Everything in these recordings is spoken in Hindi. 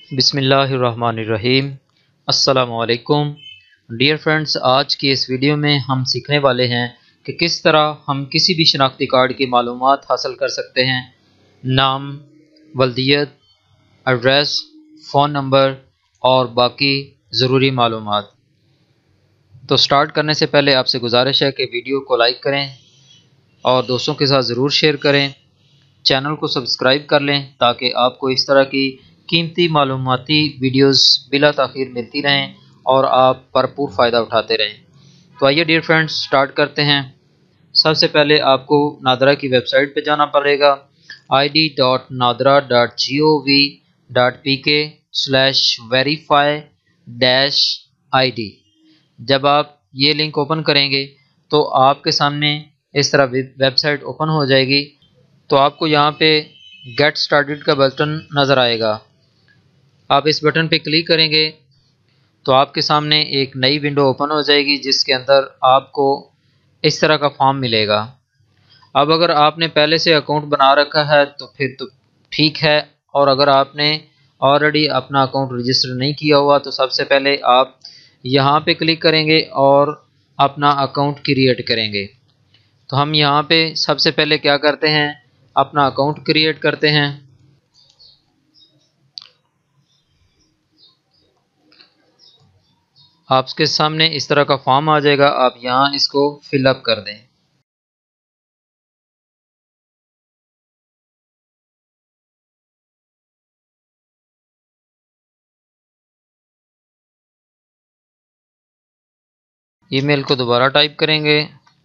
बिस्मिल्लाहिर्रहमानिर्रहीम। अस्सलामुअलैकुम डियर फ्रेंड्स, आज की इस वीडियो में हम सीखने वाले हैं कि किस तरह हम किसी भी शनाख्ती कार्ड की मालूमात हासिल कर सकते हैं। नाम, वल्दियत, एड्रेस, फ़ोन नंबर और बाकी ज़रूरी मालूमात। तो स्टार्ट करने से पहले आपसे गुजारिश है कि वीडियो को लाइक करें और दोस्तों के साथ ज़रूर शेयर करें। चैनल को सब्सक्राइब कर लें ताकि आपको इस तरह की कीमती मालूमाती वीडियोस बिला ताख़ीर मिलती रहें और आप भरपूर फ़ायदा उठाते रहें। तो आइए डियर फ्रेंड्स स्टार्ट करते हैं। सबसे पहले आपको नादरा की वेबसाइट पे जाना पड़ेगा id.nadra.gov.pk/verify-id। जब आप ये लिंक ओपन करेंगे तो आपके सामने इस तरह वेबसाइट ओपन हो जाएगी। तो आपको यहाँ पे गेट स्टार्टेड का बटन नज़र आएगा। आप इस बटन पे क्लिक करेंगे तो आपके सामने एक नई विंडो ओपन हो जाएगी जिसके अंदर आपको इस तरह का फॉर्म मिलेगा। अब अगर आपने पहले से अकाउंट बना रखा है तो फिर तो ठीक है, और अगर आपने ऑलरेडी अपना अकाउंट रजिस्टर नहीं किया हुआ तो सबसे पहले आप यहाँ पे क्लिक करेंगे और अपना अकाउंट क्रिएट करेंगे। तो हम यहाँ पे सबसे पहले क्या करते हैं, अपना अकाउंट क्रिएट करते हैं। आपके सामने इस तरह का फॉर्म आ जाएगा, आप यहाँ इसको फिलअप कर दें। ईमेल को दोबारा टाइप करेंगे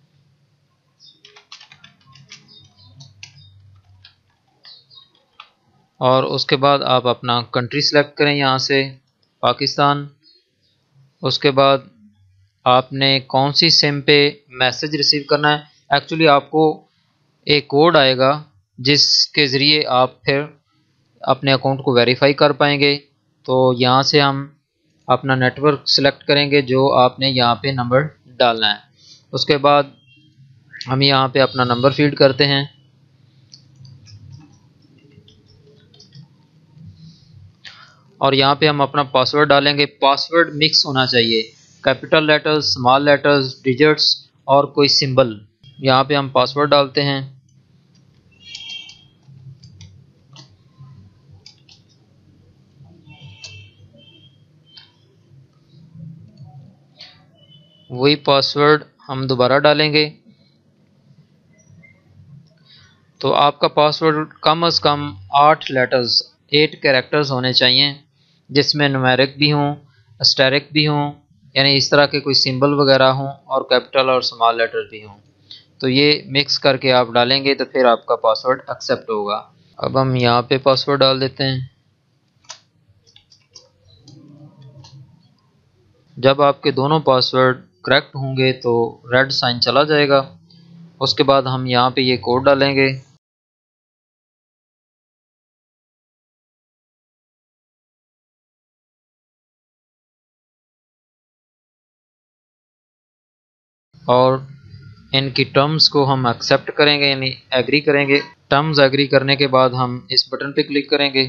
और उसके बाद आप अपना कंट्री सेलेक्ट करें, यहाँ से पाकिस्तान। उसके बाद आपने कौन सी सिम पे मैसेज रिसीव करना है। एक्चुअली आपको एक कोड आएगा जिसके ज़रिए आप फिर अपने अकाउंट को वेरीफाई कर पाएंगे। तो यहाँ से हम अपना नेटवर्क सेलेक्ट करेंगे जो आपने यहाँ पे नंबर डालना है। उसके बाद हम यहाँ पे अपना नंबर फीड करते हैं और यहाँ पे हम अपना पासवर्ड डालेंगे। पासवर्ड मिक्स होना चाहिए, capital letters, small letters, digits और कोई सिंबल। यहाँ पे हम पासवर्ड डालते हैं। वही पासवर्ड हम दोबारा डालेंगे। तो आपका पासवर्ड कम से कम 8 लेटर्स, 8 कैरेक्टर्स होने चाहिए, जिसमें न्यूमेरिक भी हों, एस्टेरिक भी हों, यानी इस तरह के कोई सिंबल वगैरह हों, और कैपिटल और स्मॉल लेटर भी हों। तो ये मिक्स करके आप डालेंगे तो फिर आपका पासवर्ड एक्सेप्ट होगा। अब हम यहाँ पे पासवर्ड डाल देते हैं। जब आपके दोनों पासवर्ड करेक्ट होंगे तो रेड साइन चला जाएगा। उसके बाद हम यहाँ पे ये कोड डालेंगे। और इनकी टर्म्स को हम एक्सेप्ट करेंगे, यानी एग्री करेंगे। टर्म्स एग्री करने के बाद हम इस बटन पे क्लिक करेंगे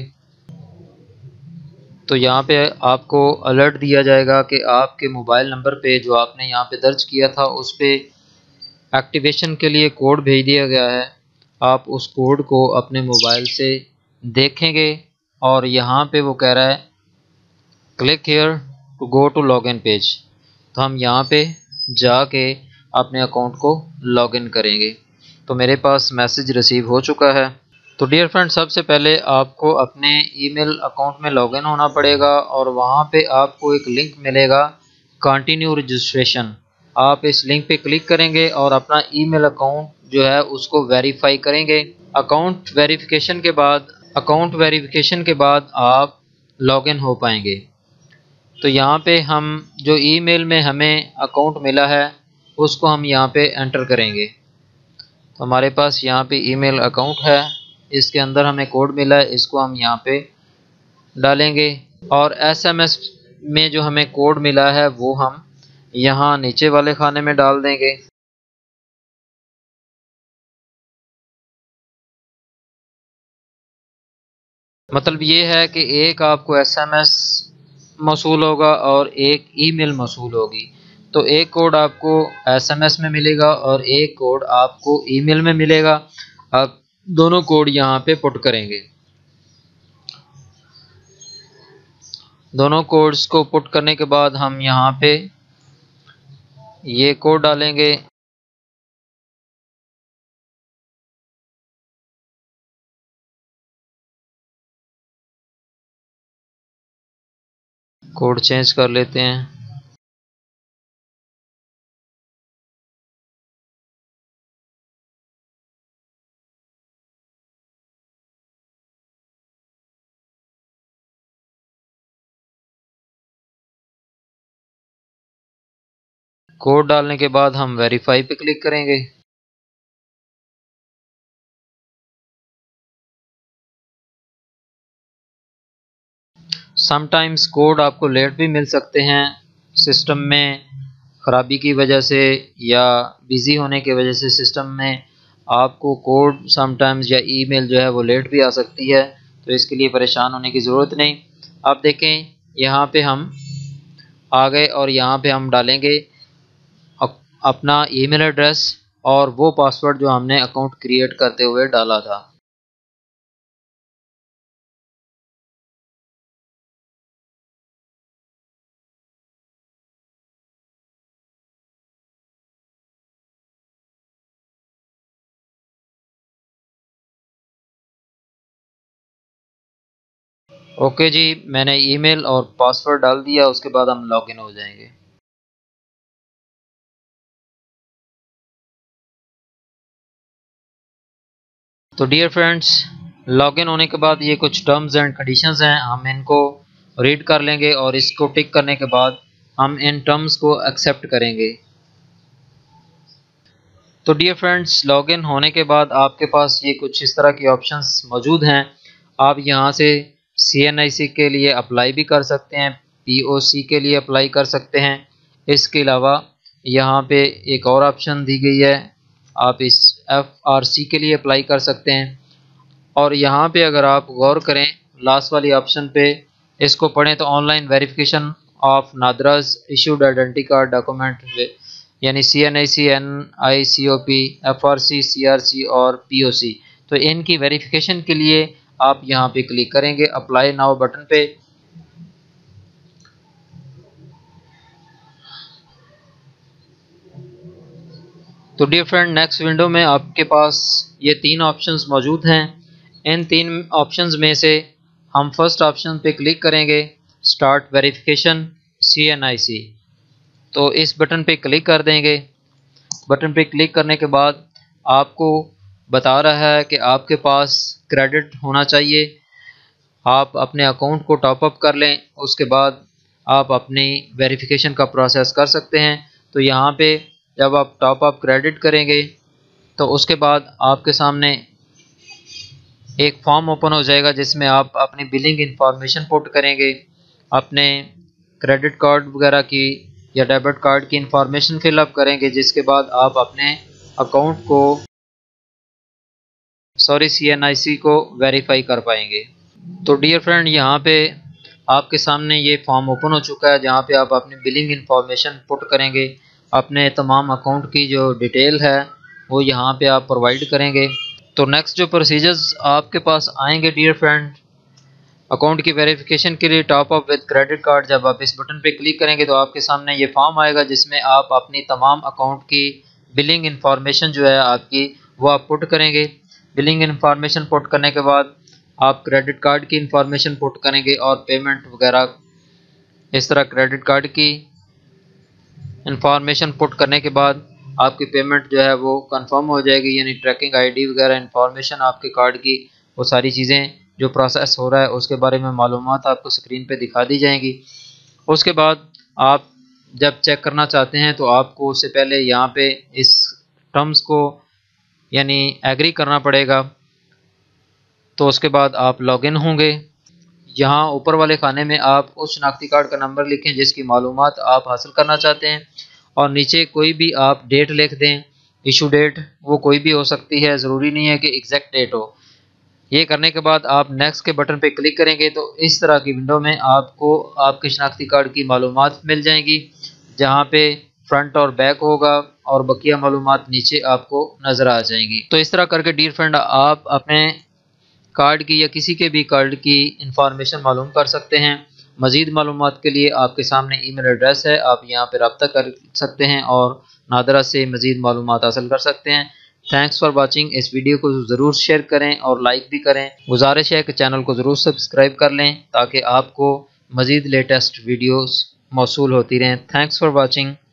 तो यहाँ पे आपको अलर्ट दिया जाएगा कि आपके मोबाइल नंबर पे जो आपने यहाँ पे दर्ज किया था उस पे एक्टिवेशन के लिए कोड भेज दिया गया है। आप उस कोड को अपने मोबाइल से देखेंगे और यहाँ पे वो कह रहा है click here to go to login page. तो हम यहाँ पे जाके अपने अकाउंट को लॉगिन करेंगे। तो मेरे पास मैसेज रिसीव हो चुका है। तो डियर फ्रेंड, सबसे पहले आपको अपने ईमेल अकाउंट में लॉगिन होना पड़ेगा और वहाँ पे आपको एक लिंक मिलेगा कंटिन्यू रजिस्ट्रेशन। आप इस लिंक पे क्लिक करेंगे और अपना ईमेल अकाउंट जो है उसको वेरीफाई करेंगे। अकाउंट वेरिफिकेशन के बाद आप लॉगिन हो पाएंगे। तो यहाँ पे हम जो ईमेल में हमें अकाउंट मिला है उसको हम यहाँ पे एंटर करेंगे। तो हमारे पास यहाँ पे ईमेल अकाउंट है, इसके अंदर हमें कोड मिला है, इसको हम यहाँ पे डालेंगे। और एसएमएस में जो हमें कोड मिला है वो हम यहाँ नीचे वाले खाने में डाल देंगे। मतलब ये है कि एक आपको SMS मौसूल होगा और एक ईमेल मौसूल होगी। तो एक कोड आपको SMS में मिलेगा और एक कोड आपको ईमेल में मिलेगा। आप दोनों कोड यहाँ पे पुट करेंगे। दोनों कोड्स को पुट करने के बाद हम यहाँ पे ये कोड डालेंगे। कोड चेंज कर लेते हैं। कोड डालने के बाद हम वेरीफाई पे क्लिक करेंगे। समटाइम्स कोड आपको लेट भी मिल सकते हैं, सिस्टम में ख़राबी की वजह से या बिज़ी होने की वजह से सिस्टम में आपको कोड समटाइम्स या ईमेल जो है वो लेट भी आ सकती है। तो इसके लिए परेशान होने की ज़रूरत नहीं। आप देखें यहाँ पे हम आ गए और यहाँ पे हम डालेंगे अपना ईमेल एड्रेस और वो पासवर्ड जो हमने अकाउंट क्रिएट करते हुए डाला था। ओके जी, मैंने ईमेल और पासवर्ड डाल दिया। उसके बाद हम लॉगिन हो जाएंगे। तो डियर फ्रेंड्स, लॉगिन होने के बाद ये कुछ टर्म्स एंड कंडीशंस हैं, हम इनको रीड कर लेंगे और इसको टिक करने के बाद हम इन टर्म्स को एक्सेप्ट करेंगे। तो डियर फ्रेंड्स, लॉगिन होने के बाद आपके पास ये कुछ इस तरह की ऑप्शंस मौजूद हैं। आप यहाँ से CNIC के लिए अप्लाई भी कर सकते हैं, POC के लिए अप्लाई कर सकते हैं। इसके अलावा यहाँ पे एक और ऑप्शन दी गई है, आप इस FRC के लिए अप्लाई कर सकते हैं। और यहाँ पे अगर आप गौर करें लास्ट वाली ऑप्शन पे, इसको पढ़ें तो ऑनलाइन वेरिफिकेशन ऑफ नादराज इशूड आइडेंटिटी कार्ड डॉक्यूमेंट, यानी CNIC, NICOP, FRC, CRC और POC। तो इनकी वेरिफिकेशन के लिए आप यहाँ पे क्लिक करेंगे अप्लाई नाउ बटन पे। तो डियर फ्रेंड, नेक्स्ट विंडो में आपके पास ये तीन ऑप्शंस मौजूद हैं। इन तीन ऑप्शंस में से हम फर्स्ट ऑप्शन पे क्लिक करेंगे, स्टार्ट वेरिफिकेशन CNIC। तो इस बटन पे क्लिक कर देंगे। बटन पे क्लिक करने के बाद आपको बता रहा है कि आपके पास क्रेडिट होना चाहिए। आप अपने अकाउंट को टॉप अप कर लें, उसके बाद आप अपनी वेरिफिकेशन का प्रोसेस कर सकते हैं। तो यहाँ पे जब आप टॉप अप क्रेडिट करेंगे तो उसके बाद आपके सामने एक फॉर्म ओपन हो जाएगा जिसमें आप अपनी बिलिंग इंफॉर्मेशन पुट करेंगे, अपने क्रेडिट कार्ड वगैरह की या डेबिट कार्ड की इंफॉर्मेशन फिलअप करेंगे, जिसके बाद आप अपने अकाउंट को CNIC को वेरीफाई कर पाएंगे। तो डियर फ्रेंड, यहाँ पे आपके सामने ये फॉर्म ओपन हो चुका है जहाँ पे आप अपनी बिलिंग इंफॉर्मेशन पुट करेंगे। अपने तमाम अकाउंट की जो डिटेल है वो यहाँ पे आप प्रोवाइड करेंगे। तो नेक्स्ट जो प्रोसीजर्स आपके पास आएंगे डियर फ्रेंड, अकाउंट की वेरिफिकेशन के लिए top up with credit card, जब आप इस बटन पे क्लिक करेंगे तो आपके सामने ये फॉर्म आएगा जिसमें आप अपनी तमाम अकाउंट की बिलिंग इंफॉर्मेशन जो है आपकी वो आप पुट करेंगे। बिलिंग इंफॉर्मेशन पुट करने के बाद आप क्रेडिट कार्ड की इंफॉर्मेशन पुट करेंगे और पेमेंट वगैरह इस तरह क्रेडिट कार्ड की इंफॉर्मेशन पुट करने के बाद आपकी पेमेंट जो है वो कंफर्म हो जाएगी, यानी ट्रैकिंग ID वगैरह इंफॉर्मेशन आपके कार्ड की, वो सारी चीज़ें जो प्रोसेस हो रहा है उसके बारे में मालूमात आपको स्क्रीन पे दिखा दी जाएंगी। उसके बाद आप जब चेक करना चाहते हैं तो आपको उससे पहले यहाँ पे इस टर्म्स को यानी एग्री करना पड़ेगा। तो उसके बाद आप लॉगिन होंगे। यहाँ ऊपर वाले खाने में आप उस शनाख्ती कार्ड का नंबर लिखें जिसकी मालूमात आप हासिल करना चाहते हैं और नीचे कोई भी आप डेट लिख दें। इशू डेट वो कोई भी हो सकती है, ज़रूरी नहीं है कि एग्जैक्ट डेट हो। ये करने के बाद आप नेक्स्ट के बटन पे क्लिक करेंगे तो इस तरह की विंडो में आपको आपके शनाख्ती कार्ड की मालूमात मिल जाएंगी, जहाँ पे फ्रंट और बैक होगा और बकिया मालूमात नीचे आपको नज़र आ जाएंगी। तो इस तरह करके डियर फ्रेंड आप अपने कार्ड की या किसी के भी कार्ड की इंफॉर्मेशन मालूम कर सकते हैं। मज़ीद मालूमात के लिए आपके सामने ईमेल एड्रेस है, आप यहाँ पर रब्ता कर सकते हैं और नादरा से मज़ीद मालूमात हासिल कर सकते हैं। Thanks for watching. इस वीडियो को ज़रूर शेयर करें और लाइक भी करें। गुजारिश है कि चैनल को ज़रूर सब्सक्राइब कर लें ताकि आपको मज़ीद लेटेस्ट वीडियोस मौसूल होती रहें। Thanks for watching.